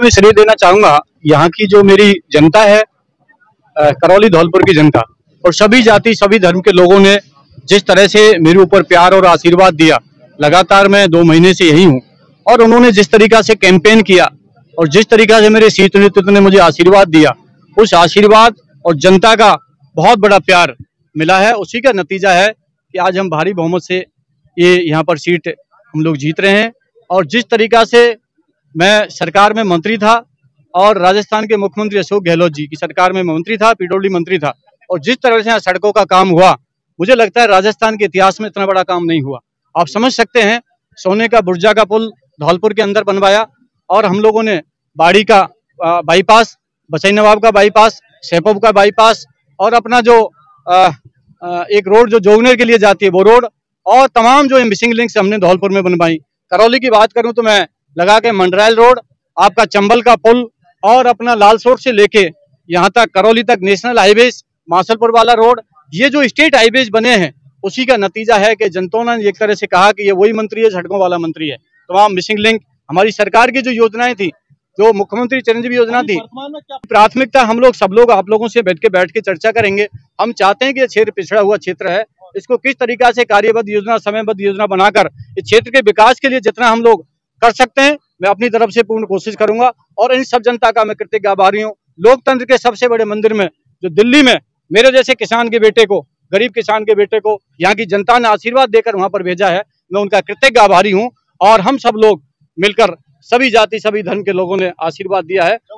अपनी श्रेय देना चाहूंगा यहाँ की जो मेरी जनता है, करौली धौलपुर की जनता और सभी जाति सभी धर्म के लोगों ने जिस तरह से मेरे ऊपर प्यार और आशीर्वाद दिया। लगातार मैं 2 महीने से यही हूँ और उन्होंने जिस तरीका से कैंपेन किया और जिस तरीका से मेरे शीर्ष नेतृत्व ने मुझे आशीर्वाद दिया, उस आशीर्वाद और जनता का बहुत बड़ा प्यार मिला है। उसी का नतीजा है कि आज हम भारी बहुमत से ये यहाँ पर सीट हम लोग जीत रहे हैं। और जिस तरीका से मैं सरकार में मंत्री था और राजस्थान के मुख्यमंत्री अशोक गहलोत जी की सरकार में मंत्री था, पीडब्ल्यूडी मंत्री था, और जिस तरह से यहाँ सड़कों का काम हुआ, मुझे लगता है राजस्थान के इतिहास में इतना बड़ा काम नहीं हुआ। आप समझ सकते हैं, सोने का बुर्जा का पुल धौलपुर के अंदर बनवाया और हम लोगों ने बाड़ी का बाईपास, बसई नवाब का बाईपास, सेपब का बाईपास और अपना जो एक रोड जो जोगनेर के लिए जाती है वो रोड और तमाम जो मिसिंग लिंक्स हमने धौलपुर में बनवाई। करौली की बात करूं तो मैं लगा के मंडरायल रोड, आपका चंबल का पुल और अपना लालसोट से लेके यहाँ तक करौली तक नेशनल हाईवेज, मासलपुर वाला रोड, ये जो स्टेट हाईवेज बने हैं उसी का नतीजा है कि जनता ने एक तरह से कहा कि ये वही मंत्री है, सड़कों वाला मंत्री है। तमाम मिसिंग लिंक, हमारी सरकार की जो योजनाएं थी, जो मुख्यमंत्री चिरंजीवी योजना थी, प्राथमिकता हम लोग सब लोग आप लोगों से बैठ के चर्चा करेंगे। हम चाहते हैं कि ये क्षेत्र पिछड़ा हुआ क्षेत्र है, इसको किस तरीका से कार्यबद्ध योजना, समयबद्ध योजना बनाकर इस क्षेत्र के विकास के लिए जितना हम लोग कर सकते हैं मैं अपनी तरफ से पूर्ण कोशिश करूंगा। और इन सब जनता का मैं कृतज्ञ आभारी हूँ। लोकतंत्र के सबसे बड़े मंदिर में जो दिल्ली में मेरे जैसे किसान के बेटे को, गरीब किसान के बेटे को यहाँ की जनता ने आशीर्वाद देकर वहां पर भेजा है, मैं उनका कृतज्ञ आभारी हूँ। और हम सब लोग मिलकर सभी जाति सभी धर्म के लोगों ने आशीर्वाद दिया है।